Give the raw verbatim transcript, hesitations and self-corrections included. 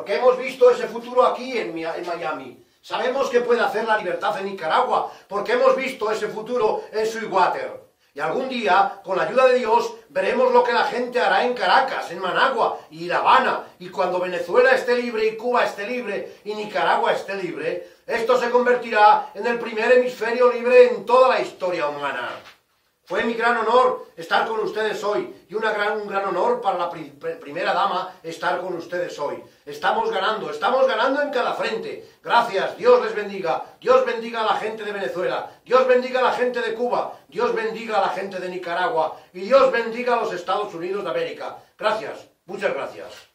porque hemos visto ese futuro aquí en, en Miami. Sabemos que puede hacer la libertad en Nicaragua, porque hemos visto ese futuro en Sweetwater. Y algún día, con la ayuda de Dios, veremos lo que la gente hará en Caracas, en Managua y La Habana. Y cuando Venezuela esté libre y Cuba esté libre y Nicaragua esté libre, esto se convertirá en el primer hemisferio libre en toda la historia humana. Fue mi gran honor estar con ustedes hoy y una gran, un gran honor para la pri primera dama estar con ustedes hoy. Estamos ganando, estamos ganando en cada frente. Gracias, Dios les bendiga. Dios bendiga a la gente de Venezuela. Dios bendiga a la gente de Cuba. Dios bendiga a la gente de Nicaragua. Y Dios bendiga a los Estados Unidos de América. Gracias, muchas gracias.